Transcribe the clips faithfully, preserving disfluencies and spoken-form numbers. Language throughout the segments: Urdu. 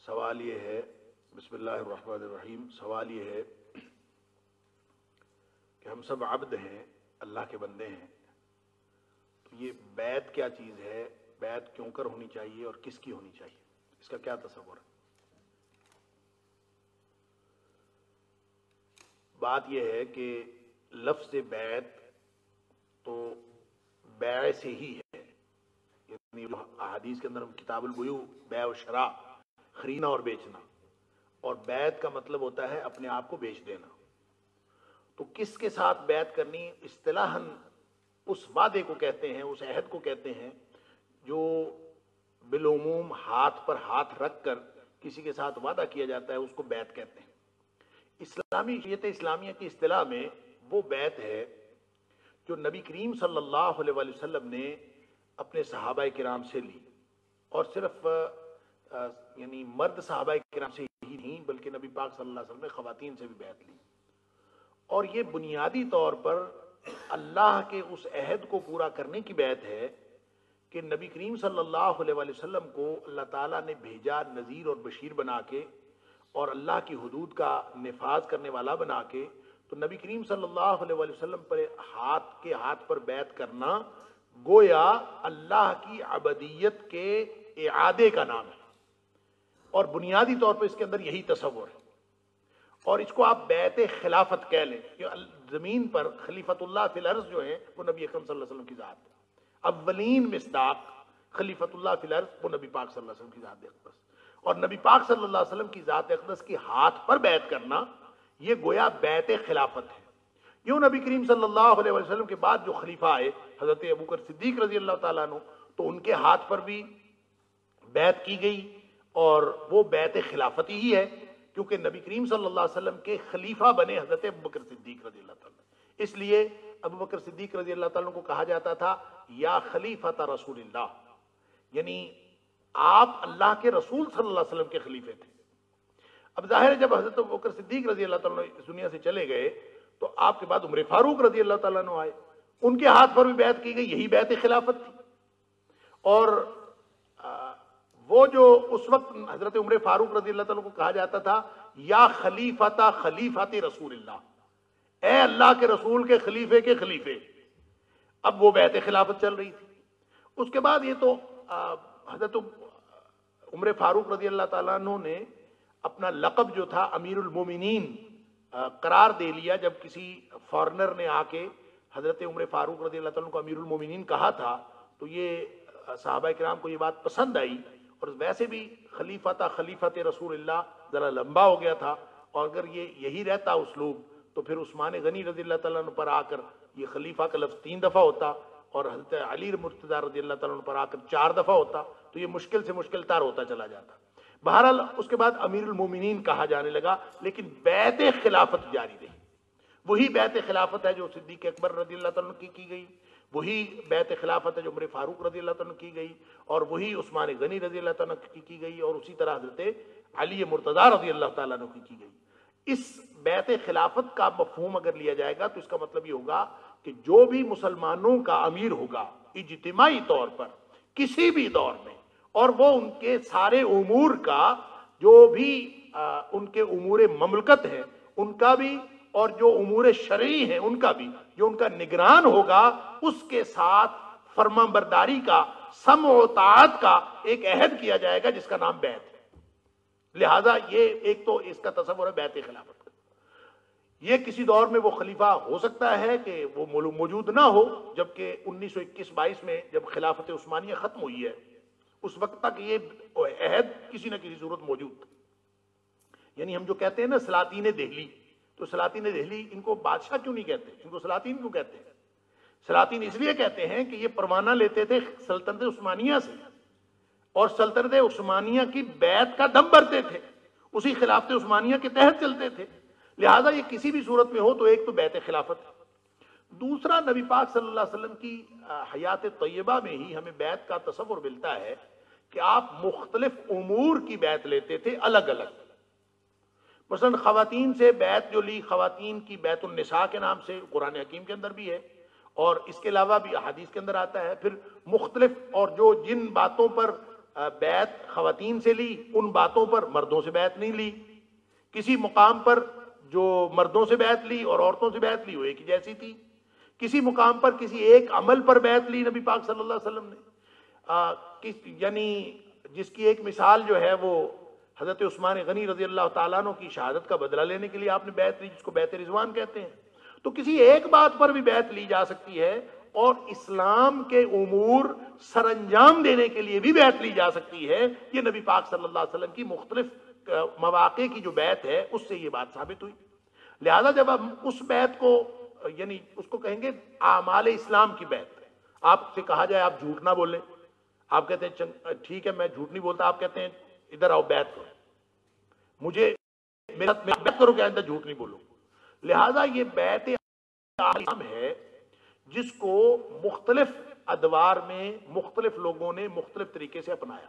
سوال یہ ہے، بسم اللہ الرحمن الرحیم، سوال یہ ہے کہ ہم سب عبد ہیں، اللہ کے بندے ہیں، تو یہ بیعت کیا چیز ہے، بیعت کیوں کر ہونی چاہیے اور کس کی ہونی چاہیے، اس کا کیا تصور ہے؟ بات یہ ہے کہ لفظ بیعت تو بیع سے ہی ہے، یعنی احادیث کے اندر کتاب البیوع بیع و شراء، خریدنا اور بیچنا، اور بیعت کا مطلب ہوتا ہے اپنے آپ کو بیچ دینا۔ تو کس کے ساتھ بیعت کرنی، اصطلاحاً اس وعدے کو کہتے ہیں، اس عہد کو کہتے ہیں جو بالعموم ہاتھ پر ہاتھ رکھ کر کسی کے ساتھ وعدہ کیا جاتا ہے، اس کو بیعت کہتے ہیں۔ اسلامی شریعت اسلامیہ کی اصطلاح میں وہ بیعت ہے جو نبی کریم صلی اللہ علیہ وآلہ وسلم نے اپنے صحابہ کرام سے لی، اور صرف یعنی مرد صحابہ کرام سے ہی نہیں بلکہ نبی پاک صلی اللہ علیہ وسلم نے خواتین سے بھی بیعت لی، اور یہ بنیادی طور پر اللہ کے اس عہد کو پورا کرنے کی بیعت ہے کہ نبی کریم صلی اللہ علیہ وآلہ وسلم کو اللہ تعالیٰ نے بھیجا نذیر اور بشیر بنا کے اور اللہ کی حدود کا نفاذ کرنے والا بنا کے، تو نبی کریم صلی اللہ علیہ وآلہ وسلم پر ہاتھ کے ہاتھ پر بیعت کرنا گویا اللہ کی عبدیت کے اعادے کا نام ہے، اور بنیادی طور پر اس کے اندر یہی تصور ہے، اور اس کو آپ بیعت خلافت کہہ لیں کہ زمین پر خلیفۃ اللہ فی الارض جو ہیں وہ نبی اکرم صلی اللہ علیہ وسلم کی ذات ہے، اولین مصداق خلیفۃ اللہ فی الارض وہ نبی پاک صلی اللہ علیہ وسلم کی ذات اقدس، اور نبی پاک صلی اللہ علیہ وسلم کی ذات اقدس کی ہاتھ پر بیعت کرنا یہ گویا بیعت خلافت ہے۔ یوں نبی کریم صلی اللہ علیہ وسلم کے بعد جو خلیفہ آئے حضرت ابوبکر صدیق رضی اللہ تعالیٰ عنہ، تو ان کے ہاتھ پر بھی بیعت کی گئی، اور وہ بیعت خلافت ہی ہے کیونکہ نبی کریم صلی اللہ علیہ وسلم کے خلیفہ بنے حضرت ابوبکر صدیق رضی اللہ تعالیٰ، اس لیے ابوبکر صدیق رضی اللہ تعالیٰ کو کہا جاتا تھا یا خلیفۃ رسول اللہ، یعنی آپ اللہ کے رسول صلی اللہ علیہ وسلم کے خلیفے تھے۔ اب ظاہر ہے جب حضرت ابوبکر صدیق رضی اللہ تعالیٰ اس دنیا سے چلے گئے تو آپ کے بعد عمر فاروق رضی اللہ تعالیٰ آئے، ان کے ہاتھ پر بھی بیعت کی گئی، یہی بیعت خلافت تھی، اور وہ جو اس وقت حضرت عمر فاروق رضی اللہ تعالیٰ کو کہا جاتا تھا یا خلیفۃ خلیفۃ رسول اللہ، اے اللہ کے رسول کے خلیفے کے خلیفے، اب وہ بیعت خلافت چل رہی تھی۔ اس کے بعد یہ تو حضرت عمر فاروق رضی اللہ تعالیٰ عنہ نے اپنا لقب جو تھا امیر المومنین قرار دے لیا، جب کسی فارنر نے آ کے حضرت عمر فاروق رضی اللہ تعالیٰ عنہ کو امیر المومنین کہا تھا تو یہ صحابہ کرام کو یہ بات پسند آئی، اور ویسے بھی خلیفۃ خلیفۃ رسول اللہ ذرا لمبا ہو گیا تھا، اور اگر یہ یہی رہتا اسلوب تو پھر عثمان غنی رضی اللہ تعالیٰ عنہ پر آ کر یہ خلیفہ کا لفظ تین دفعہ ہوتا، اور حضرت علی مرتضیٰ رضی اللہ تعالیٰ عنہ پر آ کر چار دفعہ ہوتا، تو یہ مشکل سے مشکل تر ہوتا چلا جاتا۔ بہرحال اس کے بعد امیر المومنین کہا جانے لگا، لیکن بیعت خلافت جاری رہی۔ وہی بیعت خلافت ہے جو صدیق اکبر رضی اللہ تعالیٰ عنہ کی کی گئی، وہی بیعت خلافت ہے جو عمر فاروق رضی اللہ تعالیٰ عنہ کی گئی، اور وہی عثمان غنی رضی اللہ تعالیٰ عنہ کی کی گئی، اور اسی طرح حضرت علی مرتضیٰ رضی اللہ تعالیٰ عنہ کی کی گئی۔ اس بیعت خلافت کا مفہوم اگر لیا جائے گا تو اس کا مطلب یہ ہوگا کہ جو بھی مسلمانوں کا امیر ہوگا اجتماعی طور پر کسی بھی دور میں، اور وہ ان کے سارے امور کا، جو بھی ان کے امور مملکت ہیں ان کا بھی، اور جو امور شرعی ہیں ان کا بھی، جو ان کا نگران ہوگا، اس کے ساتھ فرمان برداری کا، سمع و طاعت کا ایک عہد کیا جائے گا جس کا نام بیعت ہے۔ لہذا یہ ایک تو اس کا تصور ہے بیعت خلافت کا۔ یہ کسی دور میں وہ خلیفہ ہو سکتا ہے کہ وہ موجود نہ ہو، جبکہ انیس سو اکیس بائیس میں جب خلافت عثمانیہ ختم ہوئی ہے اس وقت تک یہ عہد کسی نہ کسی صورت موجود تھا۔ یعنی ہم جو کہتے ہیں نا سلاطین دہلی، تو سلاطین دہلی ان کو بادشاہ کیوں نہیں کہتے، ان کو سلاطین کیوں کہتے ہیں؟ سلاطین اس لیے کہتے ہیں کہ یہ پروانہ لیتے تھے سلطنت عثمانیہ سے، اور سلطنت عثمانیہ کی بیعت کا دم بھرتے تھے، اسی خلافت عثمانیہ کے تحت چلتے تھے، لہٰذا یہ کسی بھی صورت میں ہو تو ایک تو بیعت خلافت ہے۔ دوسرا، نبی پاک صلی اللہ علیہ وسلم کی حیات طیبہ میں ہی ہمیں بیعت کا تصور ملتا ہے کہ آپ مختلف امور کی بیعت لیتے تھے الگ الگ۔ مثلا خواتین سے بیعت جو لی، خواتین کی بیعت النساء کے نام سے قرآن حکیم کے اندر بھی ہے، اور اس کے علاوہ بھی احادیث کے اندر آتا ہے۔ پھر مختلف اور جو جن باتوں پر بیعت خواتین سے لی، ان باتوں پر مردوں سے بیعت نہیں لی. کسی مقام پر جو مردوں سے بیعت لی اور عورتوں سے بیعت لی وہ ایک ہی جیسی تھی. کسی مقام پر کسی ایک عمل پر بیعت لی نبی پاک صلی اللہ علیہ وسلم نے. آ, کس یعنی جس کی ایک مثال جو ہے وہ حضرت عثمان غنی رضی اللہ تعالیٰ عنہ کی شہادت کا بدلہ لینے کے لیے آپ نے بیعت لی، جس کو بیعت رضوان کہتے ہیں. تو کسی ایک بات پر بھی بیعت لی جا سکتی ہے، اور اسلام کے امور سر انجام دینے کے لیے بھی بیعت لی جا سکتی ہے. یہ نبی پاک صلی اللہ علیہ وسلم کی مختلف مواقع کی جو بیعت ہے اس سے یہ بات ثابت ہوئی. لہذا جب ہم اس بیعت کو یعنی اس کو کہیں گے اعمال اسلام کی بیعت. آپ سے کہا جائے آپ جھوٹ نہ بولیں، آپ کہتے ہیں ٹھیک ہے میں جھوٹ نہیں بولتا، آپ کہتے ہیں ادھر آؤ بیعت کرو، مجھے میرا بیعت کرو کہ آئندہ جھوٹ نہیں بولوں. لہذا یہ بیعت اسلام ہے جس کو مختلف ادوار میں مختلف لوگوں نے مختلف طریقے سے اپنایا.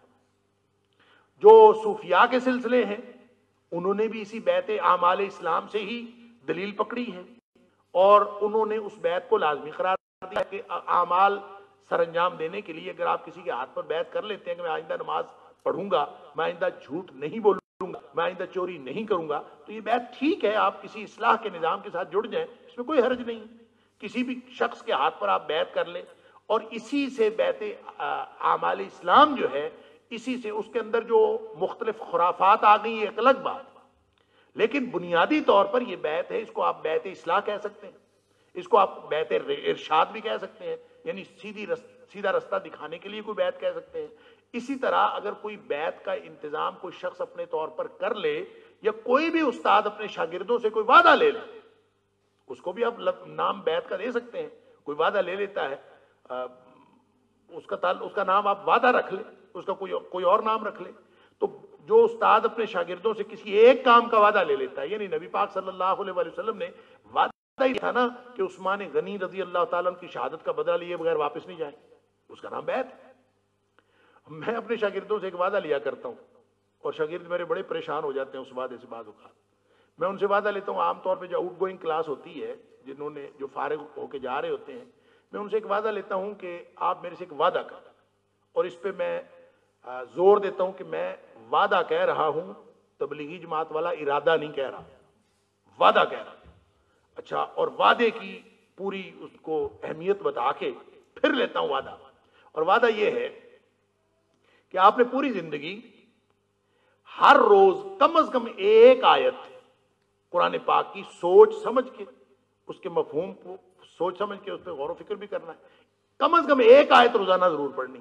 جو صوفیاء کے سلسلے ہیں انہوں نے بھی اسی بیعت اعمال اسلام سے ہی دلیل پکڑی ہے، اور انہوں نے اس بیعت کو لازمی قرار دیا کہ اعمال سر انجام دینے کے لیے اگر آپ کسی کے ہاتھ پر بیعت کر لیتے ہیں کہ میں آئندہ نماز پڑھوں گا، میں آئندہ جھوٹ نہیں بولوں گا، میں آئندہ چوری نہیں کروں گا، تو یہ بیعت ٹھیک ہے، آپ کسی اصلاح کے نظام کے ساتھ جڑ جائیں، اس میں کوئی حرج نہیں. کسی بھی شخص کے ہاتھ پر آپ بیعت کر لیں، اور اسی سے بیعت اعمال اسلام جو ہے اسی سے اس کے اندر جو مختلف خرافات آ گئی ایک الگ بات، لیکن بنیادی طور پر یہ بیعت ہے. اس کو آپ بیعت اصلاح کہہ سکتے ہیں، اس کو آپ بیعت ارشاد بھی کہہ سکتے ہیں، یعنی سیدھی سیدھا رستہ دکھانے کے لیے کوئی بیعت کہہ سکتے ہیں. اسی طرح اگر کوئی بیعت کا انتظام کوئی شخص اپنے طور پر کر لے، یا کوئی بھی استاد اپنے شاگردوں سے کوئی وعدہ لے لے، اس کو بھی آپ نام بیعت کا دے سکتے ہیں. کوئی وعدہ لے لیتا ہے، اس کا تعلق اس کا نام آپ وعدہ رکھ لیں، اس کا کوئی کوئی اور نام رکھ لیں. تو جو استاد اپنے شاگردوں سے کسی ایک کام کا وعدہ لے لیتا ہے، یعنی نبی پاک صلی اللہ علیہ وسلم نے وعدہ ہی تھا نا کہ عثمان غنی رضی اللہ تعالیٰ عنہ کی شہادت کا بدلہ لیے بغیر واپس نہیں جائیں، اس کا نام بیعت ہے. میں اپنے شاگردوں سے ایک وعدہ لیا کرتا ہوں، اور شاگرد میرے بڑے پریشان ہو جاتے ہیں اس وعدے سے. بعض اوقات میں ان سے وعدہ لیتا ہوں، عام طور پہ جو آؤٹ گوئنگ کلاس ہوتی ہے، جنہوں نے جو فارغ ہو کے جا رہے ہوتے ہیں، میں ان سے ایک وعدہ لیتا ہوں کہ آپ میرے سے ایک وعدہ کریں، اور اس پہ میں زور دیتا ہوں کہ میں وعدہ کہہ رہا ہوں، تبلیغی جماعت والا ارادہ نہیں کہہ رہا، وعدہ کہہ رہا. اچھا، اور وعدے کی پوری اس کو اہمیت بتا کے پھر لیتا ہوں وعدہ. اور وعدہ یہ ہے کہ آپ نے پوری زندگی ہر روز کم از کم ایک آیت قرآن پاک کی سوچ سمجھ کے، اس کے مفہوم کو سوچ سمجھ کے اس پہ غور و فکر بھی کرنا ہے. کم از کم ایک آیت روزانہ ضرور پڑھنی.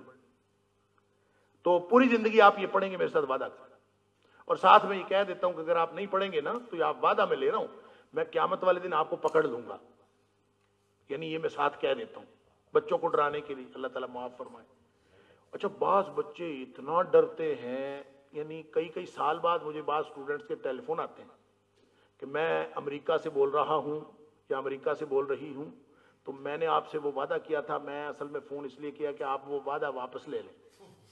تو پوری زندگی آپ یہ پڑھیں گے، میرے ساتھ وعدہ کریں. اور ساتھ میں یہ کہہ دیتا ہوں کہ اگر آپ نہیں پڑھیں گے نا، تو یہ آپ وعدہ میں لے رہا ہوں، میں قیامت والے دن آپ کو پکڑ لوں گا. یعنی یہ میں ساتھ کہہ دیتا ہوں بچوں کو ڈرانے کے لیے. اللہ تعالیٰ معاف فرمائے. اچھا، بعض بچے اتنا ڈرتے ہیں، یعنی کئی کئی سال بعد مجھے بعض اسٹوڈنٹس کے ٹیلی فون آتے ہیں کہ میں امریکہ سے بول رہا ہوں یا امریکہ سے بول رہی ہوں، تو میں نے آپ سے وہ وعدہ کیا تھا، میں اصل میں فون اس لیے کیا کہ آپ وہ وعدہ واپس لے لیں.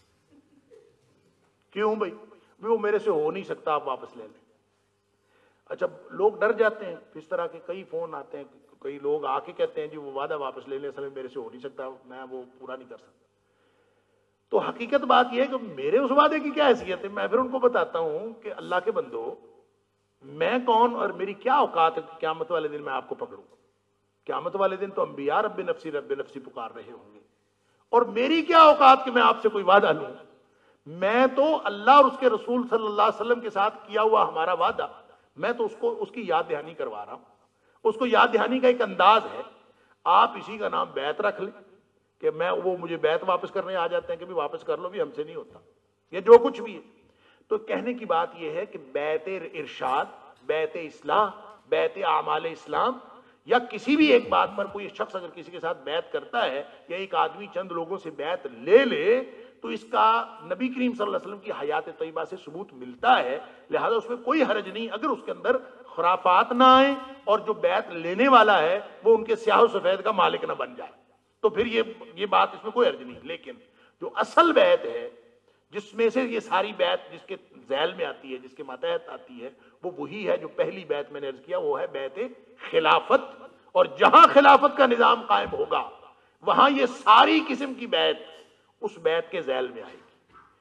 کیوں بھائی؟ وہ میرے سے ہو نہیں سکتا، آپ واپس لے لیں. اچھا، لوگ ڈر جاتے ہیں. اس طرح کے کئی فون آتے ہیں، کئی لوگ آ کے کہتے ہیں جی وہ وعدہ واپس لے لیں، اصل میں میرے سے ہو نہیں سکتا، میں وہ پورا نہیں کر سکتا. تو حقیقت بات یہ ہے کہ میرے اس وعدے کی کیا حیثیت ہے؟ میں پھر ان کو بتاتا ہوں کہ اللہ کے بندو، میں کون اور میری کیا اوقات ہے قیامت والے دن میں آپ کو پکڑوں. قیامت والے دن تو انبیاء رب نفسی رب نفسی پکار رہے ہوں گے، اور میری کیا اوقات کہ میں آپ سے کوئی وعدہ لوں. میں تو اللہ اور اس کے رسول صلی اللہ علیہ وسلم کے ساتھ کیا ہوا ہمارا وعدہ، میں تو اس کو اس کی یاد دہانی کروا رہا ہوں. اس کو یاد دہانی کا ایک انداز ہے، آپ اسی کا نام بیعت رکھ لیں کہ میں وہ مجھے بیعت واپس کرنے آ جاتے ہیں کہ بھی واپس کر لو، بھی ہم سے نہیں ہوتا، یہ جو کچھ بھی ہے. تو کہنے کی بات یہ ہے کہ بیعت ارشاد، بیعت اصلاح، بیعت اعمال اسلام، یا کسی بھی ایک بات پر کوئی شخص اگر کسی کے ساتھ بیعت کرتا ہے، یا ایک آدمی چند لوگوں سے بیعت لے لے، تو اس کا نبی کریم صلی اللہ علیہ وسلم کی حیات طیبہ سے ثبوت ملتا ہے. لہذا اس میں کوئی حرج نہیں اگر اس کے اندر خرافات نہ آئیں، اور جو بیعت لینے والا ہے وہ ان کے سیاہ و سفید کا مالک نہ بن جائے، تو پھر یہ یہ بات اس میں کوئی حرج نہیں. لیکن جو اصل بیعت ہے، جس میں سے یہ ساری بیعت جس کے ذیل میں آتی ہے، جس کے ماتحت آتی ہے، وہ وہی ہے جو پہلی بیعت میں نے عرض کیا، وہ ہے بیعت خلافت. اور جہاں خلافت کا نظام قائم ہوگا، وہاں یہ ساری قسم کی بیعت اس بیعت کے ذیل میں آئے گی.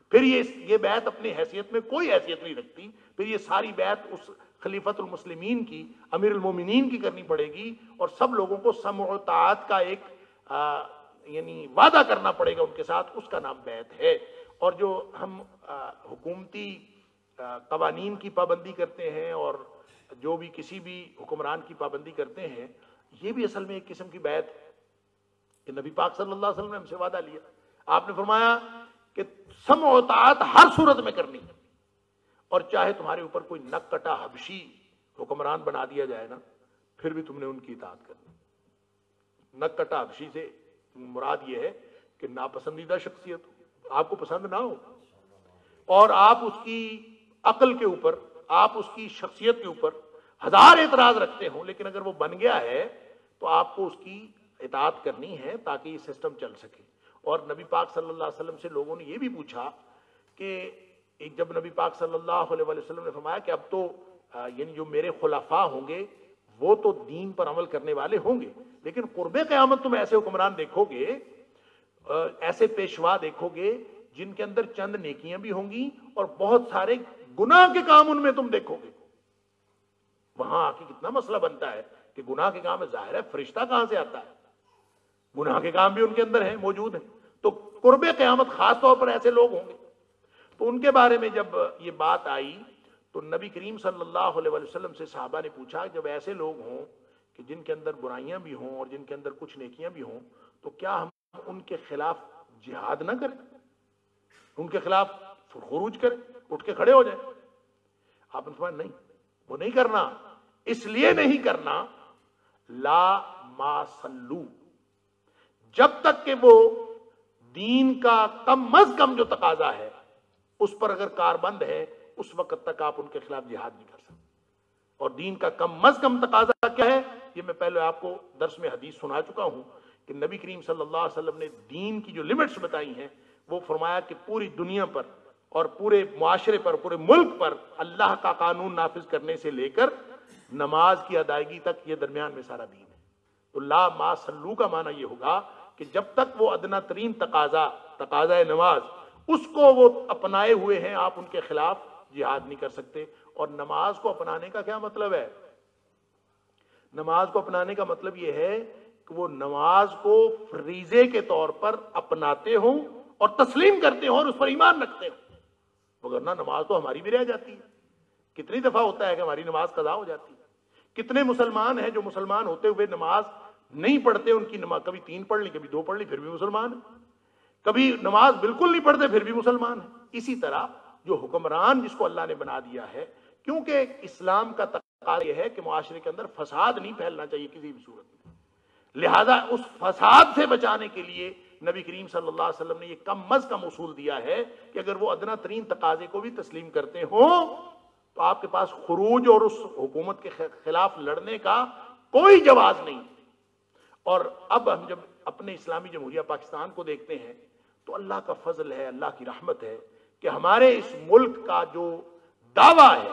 پھر یہ یہ بیعت اپنی حیثیت میں کوئی حیثیت نہیں رکھتی، پھر یہ ساری بیعت اس خلیفۃ المسلمین کی، امیر المومنین کی کرنی پڑے گی، اور سب لوگوں کو سمع و طاعت کا ایک آ, یعنی وعدہ کرنا پڑے گا ان کے ساتھ، اس کا نام بیعت ہے۔ اور جو ہم آ, حکومتی آ, قوانین کی پابندی کرتے ہیں اور جو بھی کسی بھی حکمران کی پابندی کرتے ہیں، یہ بھی اصل میں ایک قسم کی بیعت ہے کہ نبی پاک صلی اللہ علیہ وسلم نے ہم سے وعدہ لیا، آپ نے فرمایا کہ سمع و طاعت ہر صورت میں کرنی، اور چاہے تمہارے اوپر کوئی نک کٹا حبشی حکمران بنا دیا جائے نا، پھر بھی تم نے ان کی اطاعت کرنی۔ نک کٹا حبشی سے مراد یہ ہے کہ ناپسندیدہ شخصیت آپ کو پسند نہ ہو، اور آپ اس کی عقل کے اوپر، آپ اس کی شخصیت کے اوپر ہزار اعتراض رکھتے ہوں، لیکن اگر وہ بن گیا ہے تو آپ کو اس کی اطاعت کرنی ہے تاکہ یہ سسٹم چل سکے۔ اور نبی پاک صلی اللہ علیہ وسلم سے لوگوں نے یہ بھی پوچھا کہ ایک جب نبی پاک صلی اللہ علیہ وسلم نے فرمایا کہ اب تو یعنی جو میرے خلفاء ہوں گے وہ تو دین پر عمل کرنے والے ہوں گے، لیکن قرب قیامت تم ایسے حکمران دیکھو گے، ایسے پیشوا دیکھو گے جن کے اندر چند نیکیاں بھی ہوں گی اور بہت سارے گناہ کے کام ان میں تم دیکھو گے۔ وہاں آ کے کتنا مسئلہ بنتا ہے کہ گناہ کے کام ظاہر ہے فرشتہ کہاں سے آتا ہے، گناہ کے کام بھی ان کے اندر ہیں، موجود ہیں، تو قرب قیامت خاص طور پر ایسے لوگ ہوں گے۔ تو ان کے بارے میں جب یہ بات آئی تو نبی کریم صلی اللہ علیہ وسلم سے صحابہ نے پوچھا جب ایسے لوگ ہوں کہ جن کے اندر برائیاں بھی ہوں اور جن کے اندر کچھ نیکیاں بھی ہوں، تو کیا ہم ان کے خلاف جہاد نہ کریں، ان کے خلاف خروج کریں، اٹھ کے کھڑے ہو جائیں؟ آپ نے فرمایا نہیں، وہ نہیں کرنا، اس لیے نہیں کرنا لا ما صلو، جب تک کہ وہ دین کا کم از کم جو تقاضا ہے اس پر اگر کاربند ہے، اس وقت تک آپ ان کے خلاف جہاد نہیں کر سکتے۔ اور دین کا کم از کم تقاضا کیا ہے، یہ میں پہلے آپ کو درس میں حدیث سنا چکا ہوں کہ نبی کریم صلی اللہ علیہ وسلم نے دین کی جو لمٹس بتائی ہیں وہ فرمایا کہ پوری دنیا پر اور پورے معاشرے پر، پورے ملک پر اللہ کا قانون نافذ کرنے سے لے کر نماز کی ادائیگی تک یہ درمیان میں سارا دین ہے۔ تو لا ما صلو کا معنی یہ ہوگا کہ جب تک وہ ادنا ترین تقاضا تقاضا نماز اس کو وہ اپنائے ہوئے ہیں، آپ ان کے خلاف جہاد نہیں کر سکتے۔ اور نماز کو اپنانے کا کیا مطلب ہے؟ نماز کو اپنانے کا مطلب یہ ہے کہ وہ نماز کو فریضے کے طور پر اپناتے ہوں اور تسلیم کرتے ہوں اور اس پر ایمان رکھتے ہوں، وگرنہ نماز تو ہماری بھی رہ جاتی ہے۔ کتنی دفعہ ہوتا ہے کہ ہماری نماز قضا ہو جاتی ہے؟ کتنے مسلمان ہیں جو مسلمان ہوتے ہوئے نماز نہیں پڑھتے، ان کی نماز کبھی تین پڑھ لی، کبھی دو پڑھ لی، پھر بھی مسلمان ہیں، کبھی نماز بالکل نہیں پڑھتے پھر بھی مسلمان ہیں۔ اسی طرح جو حکمران جس کو اللہ نے بنا دیا ہے، کیونکہ اسلام کا تقاضا یہ ہے کہ معاشرے کے اندر فساد نہیں پھیلنا چاہیے کسی بھی صورت میں، لہذا اس فساد سے بچانے کے لیے نبی کریم صلی اللہ علیہ وسلم نے یہ کم از کم اصول دیا ہے کہ اگر وہ ادنا ترین تقاضے کو بھی تسلیم کرتے ہوں تو آپ کے پاس خروج اور اس حکومت کے خلاف لڑنے کا کوئی جواز نہیں۔ اور اب ہم جب اپنے اسلامی جمہوریہ پاکستان کو دیکھتے ہیں تو اللہ کا فضل ہے، اللہ کی رحمت ہے کہ ہمارے اس ملک کا جو دعویٰ ہے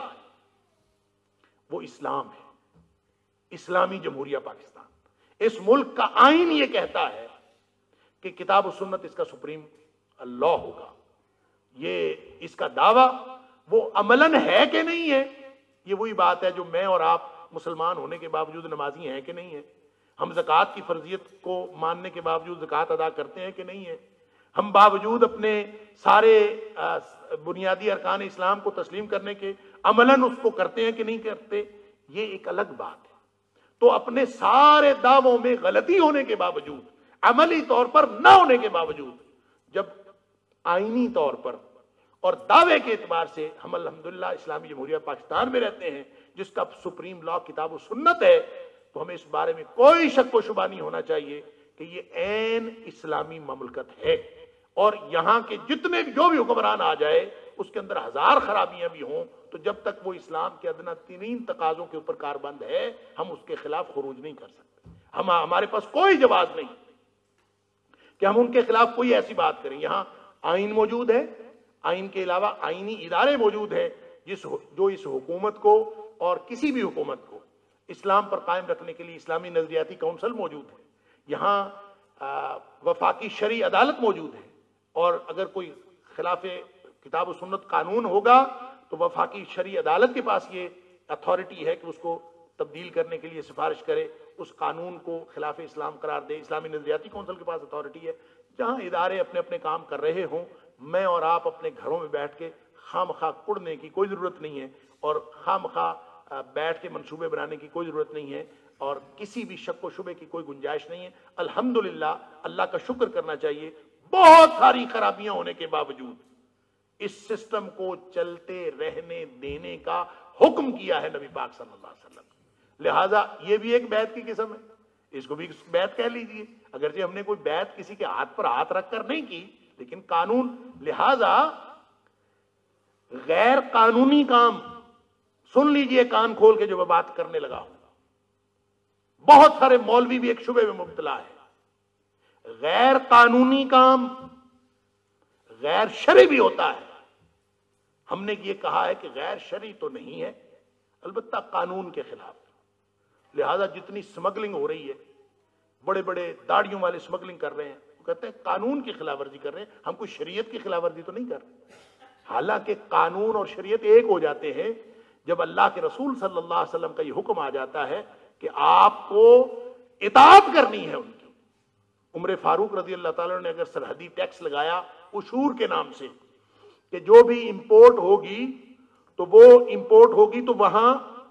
وہ اسلام ہے، اسلامی جمہوریہ پاکستان۔ اس ملک کا آئین یہ کہتا ہے کہ کتاب و سنت اس کا سپریم لا ہوگا۔ یہ اس کا دعویٰ وہ عملاً ہے کہ نہیں ہے، یہ وہی بات ہے جو میں اور آپ مسلمان ہونے کے باوجود نمازی ہیں کہ نہیں ہیں، ہم زکوٰۃ کی فرضیت کو ماننے کے باوجود زکوٰۃ ادا کرتے ہیں کہ نہیں ہیں، ہم باوجود اپنے سارے بنیادی ارکان اسلام کو تسلیم کرنے کے عملاً اس کو کرتے ہیں کہ نہیں کرتے، یہ ایک الگ بات ہے۔ تو اپنے سارے دعووں میں غلطی ہونے کے باوجود، عملی طور پر نہ ہونے کے باوجود، جب آئینی طور پر اور دعوے کے اعتبار سے ہم الحمدللہ اسلامی جمہوریہ پاکستان میں رہتے ہیں جس کا سپریم لا کتاب و سنت ہے، تو ہمیں اس بارے میں کوئی شک و شبہ نہیں ہونا چاہیے کہ یہ عین اسلامی مملکت ہے، اور یہاں کے جتنے بھی جو بھی حکمران آ جائے اس کے اندر ہزار خرابیاں بھی ہوں تو جب تک وہ اسلام کے ادنا ترین تقاضوں کے اوپر کاربند ہے ہم اس کے خلاف خروج نہیں کر سکتے۔ ہم ہمارے پاس کوئی جواز نہیں کہ ہم ان کے خلاف کوئی ایسی بات کریں۔ یہاں آئین موجود ہے، آئین کے علاوہ آئینی ادارے موجود ہیں جس جو اس حکومت کو اور کسی بھی حکومت کو اسلام پر قائم رکھنے کے لیے اسلامی نظریاتی کونسل موجود ہے، یہاں وفاقی شرعی عدالت موجود ہے، اور اگر کوئی خلاف کتاب و سنت قانون ہوگا تو وفاقی شرعی عدالت کے پاس یہ اتھارٹی ہے کہ اس کو تبدیل کرنے کے لیے سفارش کرے، اس قانون کو خلاف اسلام قرار دے۔ اسلامی نظریاتی کونسل کے پاس اتھارٹی ہے۔ جہاں ادارے اپنے اپنے کام کر رہے ہوں، میں اور آپ اپنے گھروں میں بیٹھ کے خام خواہ کڑنے کی کوئی ضرورت نہیں ہے، اور خام خواہ بیٹھ کے منصوبے بنانے کی کوئی ضرورت نہیں ہے، اور کسی بھی شک و شبے کی کوئی گنجائش نہیں ہے۔ الحمدللہ اللہ کا شکر کرنا چاہیے، بہت ساری خرابیاں ہونے کے باوجود اس سسٹم کو چلتے رہنے دینے کا حکم کیا ہے نبی پاک صلی اللہ علیہ وسلم۔ لہٰذا یہ بھی ایک بیعت کی قسم ہے، اس کو بھی بیعت کہہ لیجئے، اگرچہ ہم نے کوئی بیعت کسی کے ہاتھ پر ہاتھ رکھ کر نہیں کی، لیکن قانون۔ لہٰذا غیر قانونی کام، سن لیجئے کان کھول کے جو میں بات کرنے لگا ہوں، بہت سارے مولوی بھی ایک شبے میں مبتلا ہے، غیر قانونی کام غیر شرعی بھی ہوتا ہے۔ ہم نے یہ کہا ہے کہ غیر شرعی تو نہیں ہے، البتہ قانون کے خلاف۔ لہذا جتنی سمگلنگ ہو رہی ہے، بڑے بڑے داڑیوں والے سمگلنگ کر رہے ہیں، وہ کہتے ہیں قانون کی خلاف ورزی کر رہے ہیں، ہم کوئی شریعت کی خلاف ورزی تو نہیں کر رہے۔ حالانکہ قانون اور شریعت ایک ہو جاتے ہیں جب اللہ کے رسول صلی اللہ علیہ وسلم کا یہ حکم آ جاتا ہے کہ آپ کو اطاعت کرنی ہے ان کی۔ عمر فاروق رضی اللہ تعالیٰ نے اگر سرحدی ٹیکس لگایا عشور کے نام سے، کہ جو بھی امپورٹ ہوگی تو وہ امپورٹ ہوگی تو وہاں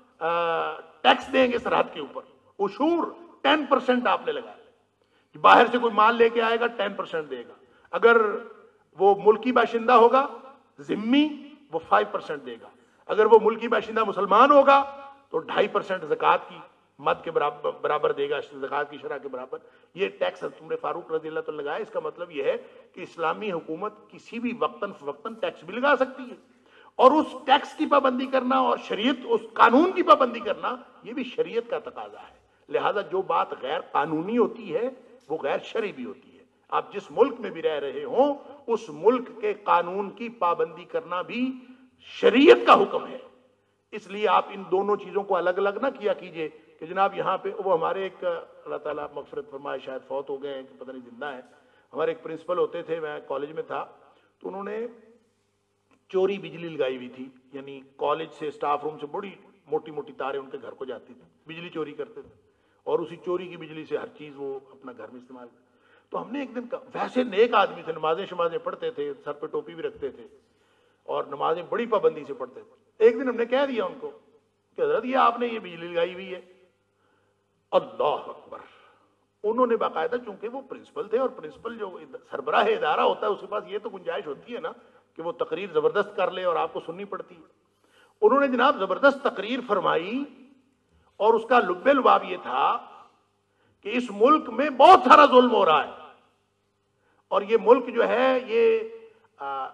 ٹیکس دیں گے سرحد کے اوپر، عشور ٹین پرسنٹ آپ نے لگایا، باہر سے کوئی مال لے کے آئے گا ٹین پرسنٹ دے گا، اگر وہ ملکی باشندہ ہوگا ذمی وہ فائیو پرسنٹ دے گا، اگر وہ ملکی باشندہ مسلمان ہوگا تو ڈھائی پرسنٹ زکوٰۃ کی مد کے برابر برابر دے گا، زکوٰۃ کی شرح کے برابر۔ یہ ٹیکس عمر فاروق رضی اللہ تعالیٰ لگایا۔ اس کا مطلب یہ ہے کہ اسلامی حکومت کسی بھی وقتاً فوقتاً ٹیکس بھی لگا سکتی ہے، اور اس ٹیکس کی پابندی کرنا اور شریعت اس قانون کی پابندی کرنا یہ بھی شریعت کا تقاضا ہے۔ لہذا جو بات غیر قانونی ہوتی ہے وہ غیر شرعی بھی ہوتی ہے۔ آپ جس ملک میں بھی رہ رہے ہوں اس ملک کے قانون کی پابندی کرنا بھی شریعت کا حکم ہے۔ اس لیے آپ ان دونوں چیزوں کو الگ الگ نہ کیا کیجئے کہ جناب یہاں پہ وہ ہمارے ایک اللہ تعالیٰ مغفرت فرمائے، شاید فوت ہو گئے ہیں کہ پتہ نہیں زندہ ہیں، ہمارے ایک پرنسپل ہوتے تھے، میں کالج میں تھا تو انہوں نے چوری بجلی لگائی ہوئی تھی، یعنی کالج سے اسٹاف روم سے بڑی موٹی موٹی تاریں ان کے گھر کو جاتی تھی، بجلی چوری کرتے تھے، اور اسی چوری کی بجلی سے ہر چیز وہ اپنا گھر میں استعمال کرتے۔ تو ہم نے ایک دن کہا، ویسے نیک آدمی تھے، نمازیں شمازیں پڑھتے تھے، سر پہ ٹوپی بھی رکھتے تھے اور نمازیں بڑی پابندی سے پڑھتے تھے۔ ایک دن ہم نے کہہ دیا ان کو کہ حضرت یہ آپ نے یہ بجلی لگائی ہوئی ہے۔ اللہ اکبر! انہوں نے باقاعدہ، چونکہ وہ پرنسپل تھے اور پرنسپل جو سربراہ ادارہ ہوتا ہے اس کے پاس یہ تو گنجائش ہوتی ہے نا کہ وہ تقریر زبردست کر لے اور آپ کو سننی پڑتی ہے۔ انہوں نے جناب زبردست تقریر فرمائی، اور اس کا لب لباب یہ تھا کہ اس ملک میں بہت سارا ظلم ہو رہا ہے، اور یہ ملک جو ہے یہ آ,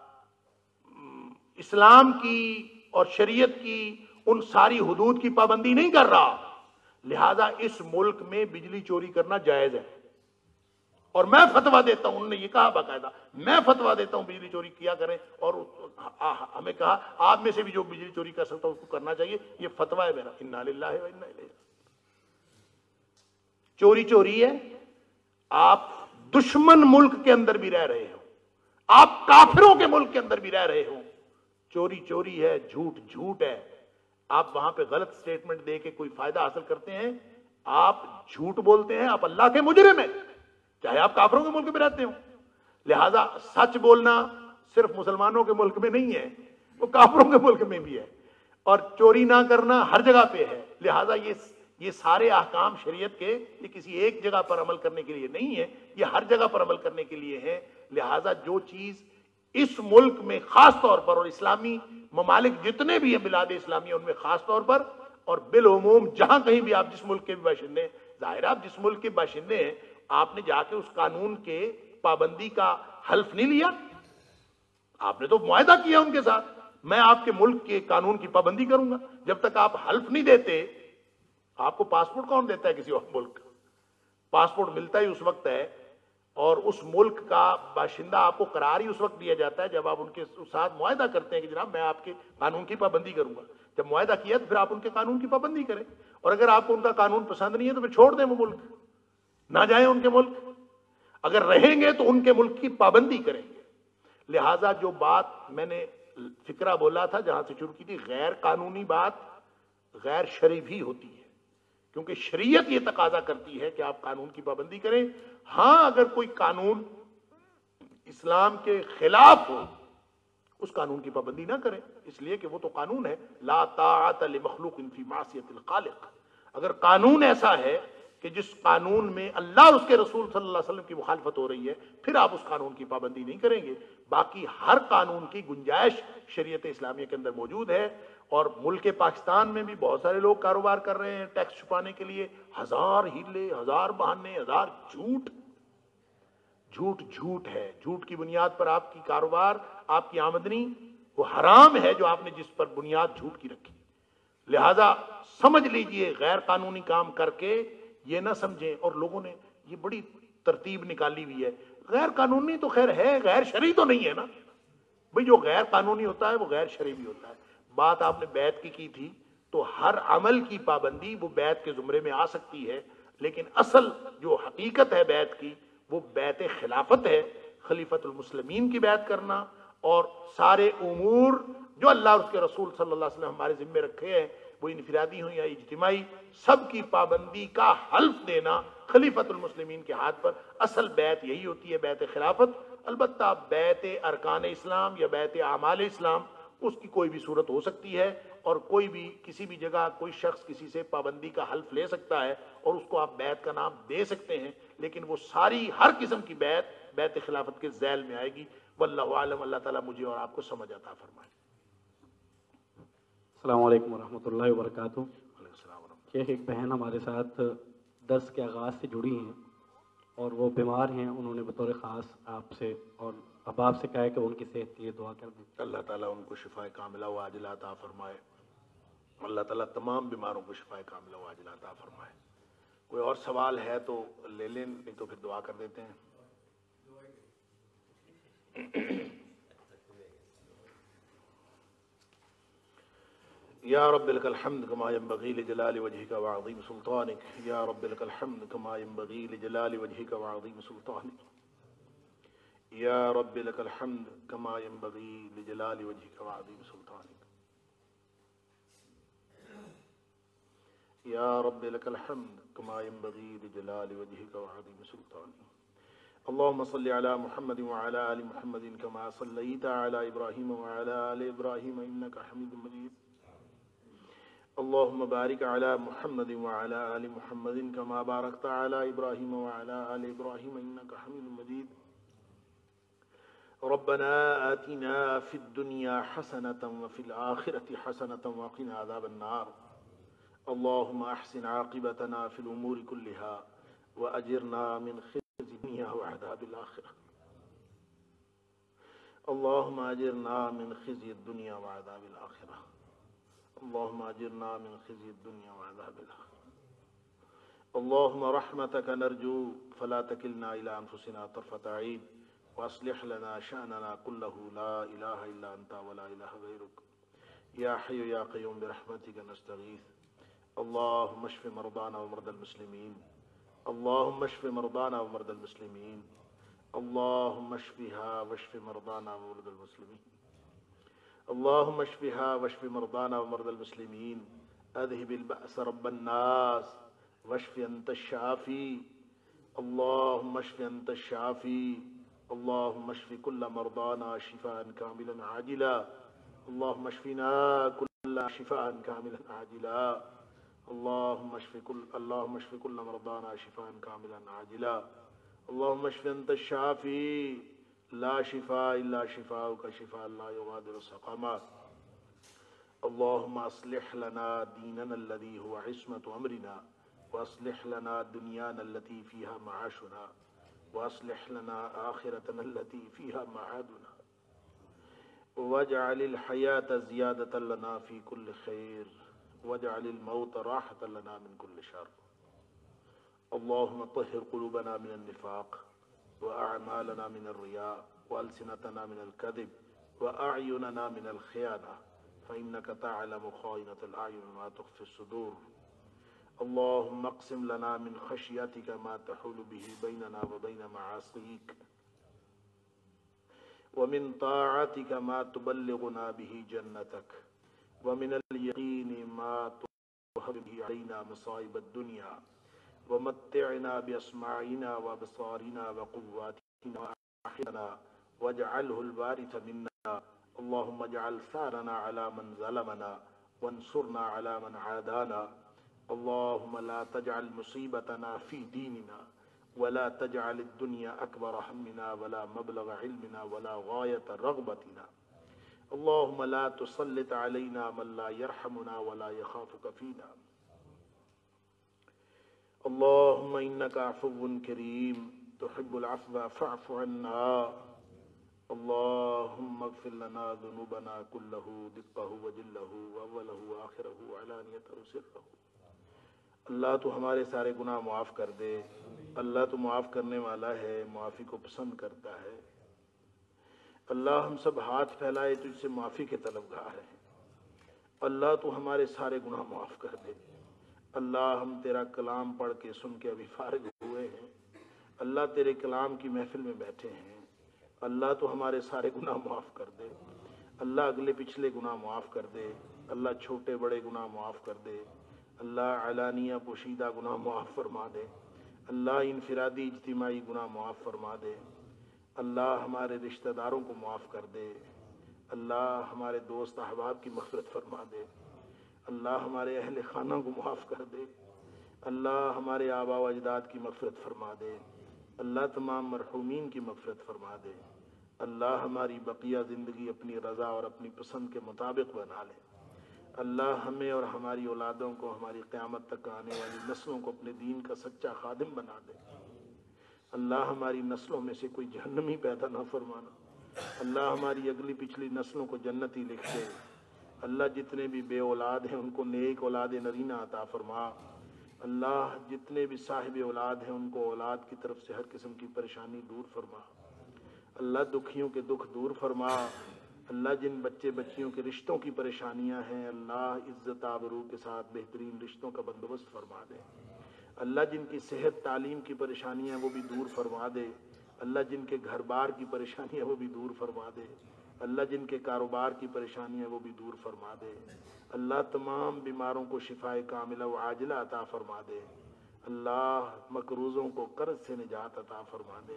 اسلام کی اور شریعت کی ان ساری حدود کی پابندی نہیں کر رہا، لہذا اس ملک میں بجلی چوری کرنا جائز ہے، اور میں فتویٰ دیتا ہوں، انہوں نے یہ کہا باقاعدہ، میں فتویٰ دیتا ہوں بجلی چوری کیا کریں، اور ہمیں کہا آپ میں سے بھی جو بجلی چوری کر سکتا ہے اس کو کرنا چاہیے، یہ فتویٰ ہے میرا۔ انا للہ و انا الیہ۔ چوری چوری ہے، آپ دشمن ملک کے اندر بھی رہ رہے ہو، آپ کافروں کے ملک کے اندر بھی رہ رہے ہو، چوری چوری ہے، جھوٹ جھوٹ ہے۔ آپ وہاں پہ غلط سٹیٹمنٹ دے کے کوئی فائدہ حاصل کرتے ہیں، آپ جھوٹ بولتے ہیں، آپ اللہ کے مجرم ہیں، چاہے آپ کافروں کے ملک میں رہتے ہوں۔ لہذا سچ بولنا صرف مسلمانوں کے ملک میں نہیں ہے، وہ کافروں کے ملک میں بھی ہے، اور چوری نہ کرنا ہر جگہ پہ ہے۔ لہذا یہ یہ سارے احکام شریعت کے یہ کسی ایک جگہ پر عمل کرنے کے لیے نہیں ہے، یہ ہر جگہ پر عمل کرنے کے لیے ہے۔ لہذا جو چیز اس ملک میں خاص طور پر، اور اسلامی ممالک جتنے بھی ہیں بلاد اسلامیہ ان میں خاص طور پر، اور بالعموم جہاں کہیں بھی آپ جس ملک کے بھی باشندے ہیں، ظاہر آپ جس ملک کے باشندے ہیں، آپ نے جا کے اس قانون کے پابندی کا حلف نہیں لیا، آپ نے تو معاہدہ کیا ان کے ساتھ، میں آپ کے ملک کے قانون کی پابندی کروں گا۔ جب تک آپ حلف نہیں دیتے، آپ کو پاسپورٹ کون دیتا ہے کسی اور ملک؟ پاسپورٹ ملتا ہی اس وقت ہے، اور اس ملک کا باشندہ آپ کو قرار ہی اس وقت دیا جاتا ہے جب آپ ان کے ساتھ معاہدہ کرتے ہیں کہ جناب میں آپ کے قانون کی پابندی کروں گا۔ جب معاہدہ کیا تو پھر آپ ان کے قانون کی پابندی کریں، اور اگر آپ کو ان کا قانون پسند نہیں ہے تو پھر چھوڑ دیں، وہ ملک نہ جائیں ان کے ملک، اگر رہیں گے تو ان کے ملک کی پابندی کریں گے۔ لہٰذا جو بات میں نے فکرہ بولا تھا جہاں سے شروع کی تھی، غیر قانونی بات غیر شرعی بھی ہوتی ہے، کیونکہ شریعت یہ تقاضا کرتی ہے کہ آپ قانون کی پابندی کریں۔ ہاں اگر کوئی قانون اسلام کے خلاف ہو اس قانون کی پابندی نہ کریں، اس لیے کہ وہ تو قانون ہے، لا طاعت لمخلوق فی معصیت الخالق۔ اگر قانون ایسا ہے کہ جس قانون میں اللہ اور اس کے رسول صلی اللہ علیہ وسلم کی مخالفت ہو رہی ہے، پھر آپ اس قانون کی پابندی نہیں کریں گے۔ باقی ہر قانون کی گنجائش شریعت اسلامیہ کے اندر موجود ہے، اور ملک پاکستان میں بھی بہت سارے لوگ کاروبار کر رہے ہیں ٹیکس چھپانے کے لیے، ہزار ہیلے، ہزار بہانے، ہزار جھوٹ جھوٹ جھوٹ ہے۔ جھوٹ کی بنیاد پر آپ کی کاروبار، آپ کی آمدنی وہ حرام ہے جو آپ نے جس پر بنیاد جھوٹ کی رکھی۔ لہذا سمجھ لیجئے غیر قانونی کام کر کے یہ نہ سمجھیں، اور لوگوں نے یہ بڑی ترتیب نکالی ہوئی ہے، غیر قانونی تو خیر ہے، غیر شرعی تو نہیں ہے نا بھئی۔ جو غیر قانونی ہوتا ہے وہ غیر شرعی بھی ہوتا ہے۔ بات آپ نے بیعت کی کی تھی، تو ہر عمل کی پابندی وہ بیعت کے زمرے میں آ سکتی ہے، لیکن اصل جو حقیقت ہے بیعت کی وہ بیعت خلافت ہے، خلیفۃ المسلمین کی بیعت کرنا، اور سارے امور جو اللہ اور اس کے رسول صلی اللہ علیہ وسلم ہمارے ذمے رکھے ہیں، وہ انفرادی ہوں یا اجتماعی، سب کی پابندی کا حلف دینا خلیفۃ المسلمین کے ہاتھ پر۔ اصل بیعت یہی ہوتی ہے، بیعت خلافت۔ البتہ بیعت ارکان اسلام یا بیعت اعمال اسلام اس کی کوئی بھی صورت ہو سکتی ہے، اور کوئی بھی کسی بھی جگہ کوئی شخص کسی سے پابندی کا حلف لے سکتا ہے اور اس کو آپ بیعت کا نام دے سکتے ہیں، لیکن وہ ساری ہر قسم کی بیعت بیعت خلافت کے ذیل میں آئے گی۔ واللہ عالم۔ اللہ تعالیٰ مجھے اور آپ کو سمجھ عطا فرمائے۔ السلام علیکم ورحمۃ اللہ وبرکاتہ۔ شیخ، ایک بہن ہمارے ساتھ درس کے آغاز سے جڑی ہیں اور وہ بیمار ہیں، انہوں نے بطور خاص آپ سے اور احباب سے کہا ہے کہ ان کی صحت کے لیے دعا کر دیں۔ اللہ تعالیٰ ان کو شفائے کاملہ و عاجلہ عطا فرمائے۔ اللہ تعالیٰ تمام بیماروں کو شفائے کاملہ و عاجلہ عطا فرمائے۔ کوئی اور سوال ہے تو لے لیں، نہیں تو پھر دعا کر دیتے ہیں۔ یا رب لک الحمد کما ینبغی لجلال وجہک وعظیم سلطانک، یا رب لک الحمد کما ینبغی لجلال وجہک وعظیم سلطانک، یا رب لک الحمد کما ینبغی لجلال وجہک وعظیم سلطانک، یا رب لک الحمد کما ینبغی لجلال وجہک وعظیم سلطانک۔ اللهم صل على محمد وعلى آل محمد كما صليت على إبراهيم وعلى آل إبراهيم إنك حميد مجيد۔ اللهم بارك على محمد وعلى آل محمد كما باركت على إبراهيم وعلى آل إبراهيم إنك حميد مجيد۔ ربنا آتنا في الدنيا حسنة وفي الآخرة حسنة وقنا عذاب النار۔ اللهم أحسن عاقبتنا في الأمور كلها وأجرنا من خزي الدنيا وعذاب الآخرة۔ اللهم أجرنا من خزي الدنيا وعذاب الآخرة۔ اللهم أجرنا من خزي الدنيا وعذاب الآخرة۔ اللهم رحمتك نرجو فلا تكلنا إلى أنفسنا طرفة عين، وأصلح لنا شأننا كله، لا إله إلا أنت ولا إله غيرك، يا حي يا قيوم برحمتك نستغيث۔ اللهم اشف مرضانا ومرضى المسلمين، اللهم اشف مرضانا ومرضى المسلمين، اللهم اشفها واشف مرضانا ومرضى المسلمين، اللهم اشفها واشف مرضانا ومرضى المسلمين، اذهب البأس رب الناس واشف انت الشافي، اللهم اشف انت الشافي، اللهم اشف كل مرضانا شفاء كاملا عاجلا، اللهم اشفنا كل شفاء كاملا عاجلا، اللهم اشف كل اللهم اشف كل مرضانا شفاء كاملا عاجلا، اللهم اشف انت الشافي، لا شفاء الا شفاؤك شفاء لا يغادر سقما، اللهم اصلح لنا ديننا الذي هو عصمة امرنا، واصلح لنا دنيانا التي فيها معاشنا، واصلح لنا آخرتنا التي فيها معادنا، واجعل الحياة زيادة لنا في كل خير، واجعل الموت راحة لنا من كل شر، اللهم طهر قلوبنا من النفاق، وأعمالنا من الرياء، وألسنتنا من الكذب، وأعيننا من الخيانة، فإنك تعلم خائنة الأعين وما تخفي الصدور، اللهم اقسم لنا من خشيتك ما تحول به بيننا وبين معاصيك، ومن طاعتك ما تبلغنا به جنتك ومن اليقين ما تهون به علينا مصائب الدنيا ومتعنا بأسماعنا وأبصارنا وقواتنا وأحينا واجعله الوارث منا اللهم اجعل ثارنا على من ظلمنا وانصرنا على من عادانا اللهم لا تجعل مصيبتنا في ديننا ولا تجعل الدنيا أكبر همنا ولا مبلغ علمنا ولا غاية رغبتنا اللهم لا تسلط علينا من لا يرحمنا ولا يخافك فينا اللهم إنك عفو كريم تحب العفو فاعف عنا اللهم اغفر لنا ذنوبنا كله دقه وجله وأوله وآخره وعلانيته وسره اللہ تو ہمارے سارے گناہ معاف کر دے اللہ تو معاف کرنے والا ہے معافی کو پسند کرتا ہے اللہ ہم سب ہاتھ پھیلائے تجھ سے معافی کے طلبگار ہیں اللہ تو ہمارے سارے گناہ معاف کر دے اللہ ہم تیرا کلام پڑھ کے سن کے ابھی فارغ ہوئے ہیں اللہ تیرے کلام کی محفل میں بیٹھے ہیں اللہ تو ہمارے سارے گناہ معاف کر دے اللہ اگلے پچھلے گناہ معاف کر دے اللہ چھوٹے بڑے گناہ معاف کر دے اللہ علانیہ پوشیدہ گناہ معاف فرما دے اللہ انفرادی اجتماعی گناہ معاف فرما دے اللہ ہمارے رشتہ داروں کو معاف کر دے اللہ ہمارے دوست احباب کی مغفرت فرما دے اللہ ہمارے اہل خانہ کو معاف کر دے اللہ ہمارے آبا و اجداد کی مغفرت فرما دے اللہ تمام مرحومین کی مغفرت فرما دے اللہ ہماری بقیہ زندگی اپنی رضا اور اپنی پسند کے مطابق بنا لے اللہ ہمیں اور ہماری اولادوں کو ہماری قیامت تک آنے والی نسلوں کو اپنے دین کا سچا خادم بنا دے اللہ ہماری نسلوں میں سے کوئی جہنمی پیدا نہ فرمانا اللہ ہماری اگلی پچھلی نسلوں کو جنتی لکھ دے اللہ جتنے بھی بے اولاد ہیں ان کو نیک اولاد نرینہ عطا فرما اللہ جتنے بھی صاحب اولاد ہیں ان کو اولاد کی طرف سے ہر قسم کی پریشانی دور فرما اللہ دکھیوں کے دکھ دور فرما اللہ جن بچے بچیوں کے رشتوں کی پریشانیاں ہیں اللہ عزت آبرو کے ساتھ بہترین رشتوں کا بندوبست فرما دے اللہ جن کی صحت تعلیم کی پریشانیاں وہ بھی دور فرما دے اللہ جن کے گھر بار کی پریشانیاں وہ بھی دور فرما دے اللہ جن کے کاروبار کی پریشانیاں وہ بھی دور فرما دے اللہ تمام بیماروں کو شفاء کاملہ و عاجلہ عطا فرما دے اللہ مقروضوں کو قرض سے نجات عطا فرما دے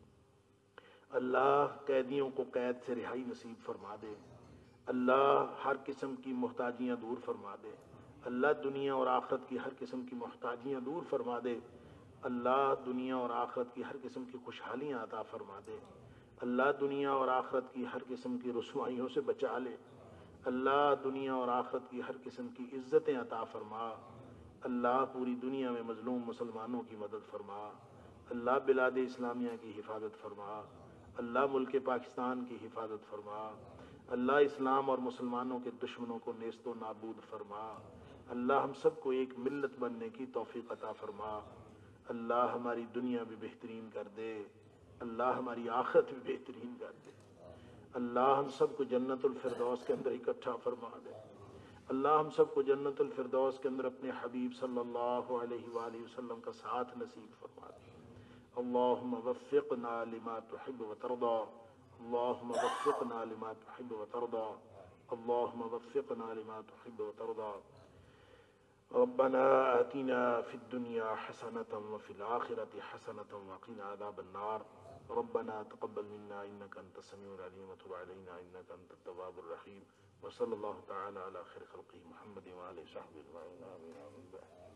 اللہ قیدیوں کو قید سے رہائی نصیب فرما دے اللہ ہر قسم کی محتاجیاں دور فرما دے اللہ دنیا اور آخرت کی ہر قسم کی محتاجیاں دور فرما دے اللہ دنیا اور آخرت کی ہر قسم کی خوشحالیاں عطا فرما دے اللہ دنیا اور آخرت کی ہر قسم کی رسوائیوں سے بچا لے اللہ دنیا اور آخرت کی ہر قسم کی عزتیں عطا فرما اللہ پوری دنیا میں مظلوم مسلمانوں کی مدد فرما اللہ بلاد اسلامیہ کی حفاظت فرما اللہ ملک پاکستان کی حفاظت فرما اللہ اسلام اور مسلمانوں کے دشمنوں کو نیست و نابود فرما اللہ ہم سب کو ایک ملت بننے کی توفیق عطا فرما اللہ ہماری دنیا بھی بہترین کر دے اللہ ہماری آخرت بھی بہترین کر دے اللہ ہم سب کو جنت الفردوس کے اندر اکٹھا فرما دے اللہ ہم سب کو جنت الفردوس کے اندر اپنے حبیب صلی اللہ علیہ وآلہ وسلم کا ساتھ نصیب فرما دے اللہم وفقنا لما تحب وترضى اللہم وفقنا لما تحب وترضى اللہم وفقنا لما تحب وترضى ربنا آتنا في الدنيا حسنة وفي الآخرة حسنة وقنا عذاب النار ربنا تقبل منا إنك أنت السميع العليم وتب علينا إنك أنت التواب الرحيم وصلى الله تعالى على خير خلقه محمد وآله وصحبه أجمعين آمين آمين.